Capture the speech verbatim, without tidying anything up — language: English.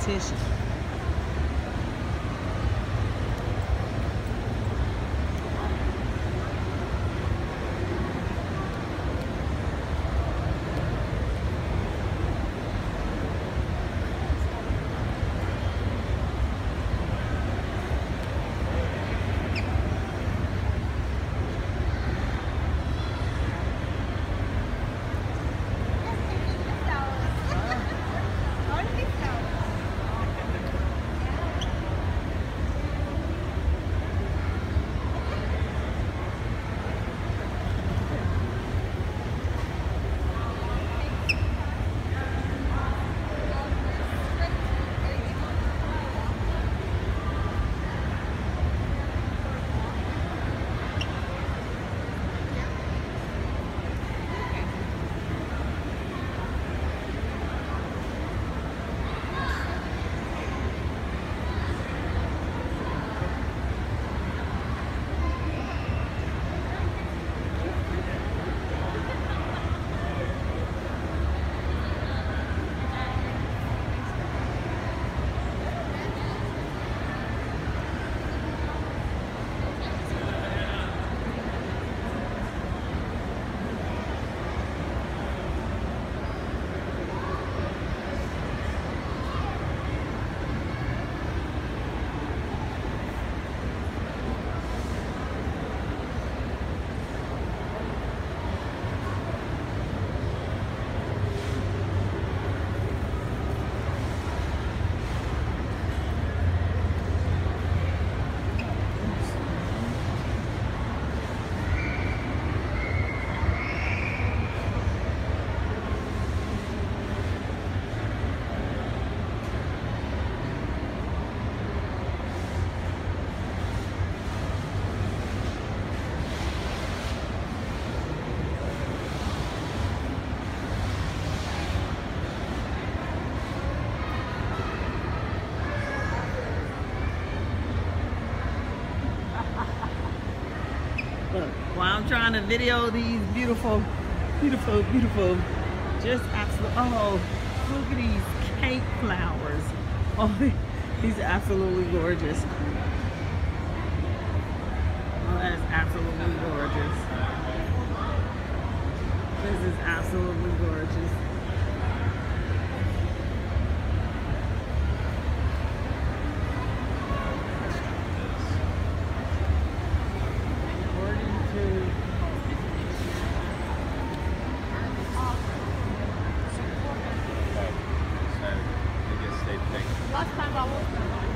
competition. Look, while I'm trying to video these beautiful, beautiful, beautiful, just absolutely, oh, look at these cake flowers. Oh, these are absolutely gorgeous. Oh, that is absolutely gorgeous. This is absolutely gorgeous. Last time I was